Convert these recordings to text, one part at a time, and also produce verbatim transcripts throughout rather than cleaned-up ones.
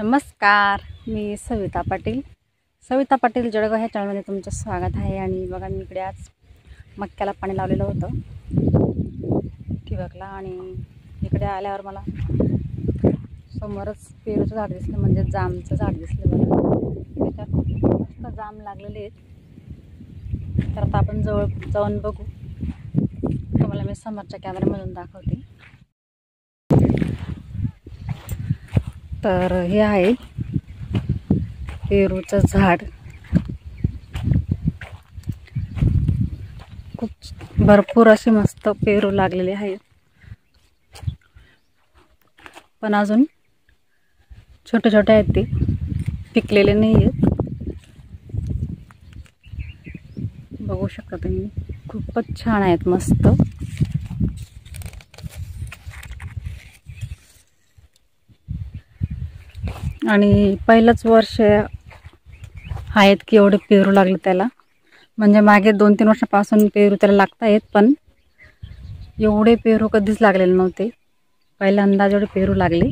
नमस्कार, मी सविता पाटील सविता पाटील जळगाव ह्या चॅनलमध्ये तुमचं स्वागत आहे। आणि बघा, मी इकडे आज मक्याला पाणी लावलेलं होतं ठिबकला, आणि इकडे आल्यावर मला समोरच पेरूचं झाड दिसलं, म्हणजे जामचं झाड दिसलं बघा। त्याच्यात मस्त जाम लागलेले आहेत। तर आता आपण जवळ जाऊन बघू, तुम्हाला मी समोरच्या कॅमेऱ्यामधून दाखवते। तर हे आहे पेरूचं झाड, खूप भरपूर असे मस्त पेरू लागलेले आहेत, पण अजून छोटे छोटे आहेत, ते पिकलेले नाही आहेत। बघू शकता तुम्ही, खूपच छान आहेत, मस्त। आणि पहिलंच वर्ष आहेत की एवढे पेरू लागले त्याला, म्हणजे मागे दोन तीन वर्षापासून पेरू त्याला लागत आहेत, पण एवढे पेरू कधीच लागलेले नव्हते। पहिल्यांदा एवढे पेरू लागले।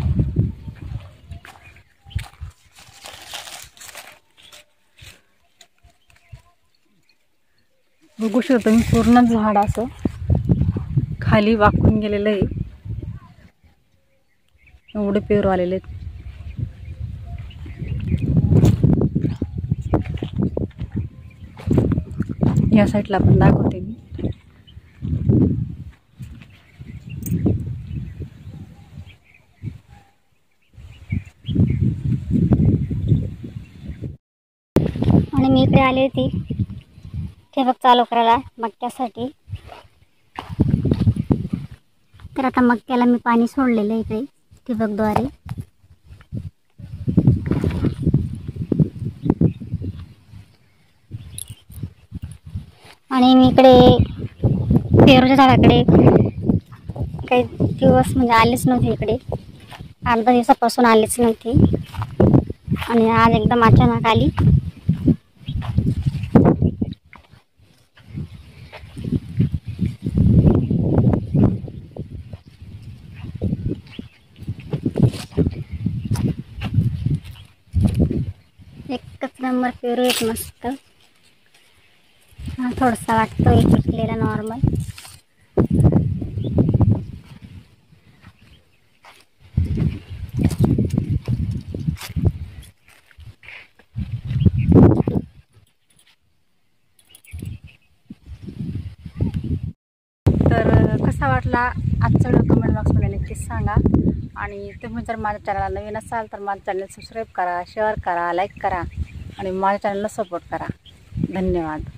बघू शकता तुम्ही, पूर्ण झाड असं खाली वाकून गेलेलं आहे, एवढे पेरू आलेले आहेत। या साईडला पण दाखवते मी। आणि मी इकडे आली होती ठिबक चालू करायला मक्यासाठी। तर आता मक्याला मी पाणी सोडलेलं आहे इकडे ठिबकद्वारे। आणि मी इकडे पेरूच्या झाडाकडे काही दिवस म्हणजे आलेच नव्हते, इकडे आठ दहा दिवसापासून आलेच नव्हते, आणि आज एकदम अचानक आली। एकच नंबर पेरू एक मस्त, हा थोडासा वाटतोय पिकलेला नॉर्मल। तर कसा वाटला आजचा व्हिडिओ कमेंट बॉक्समध्ये नक्कीच सांगा। आणि तुम्ही जर माझ्या चॅनलला नवीन असाल तर माझं चॅनल सबस्क्राईब करा, शेअर करा, लाईक करा, आणि माझ्या चॅनलला सपोर्ट करा। धन्यवाद।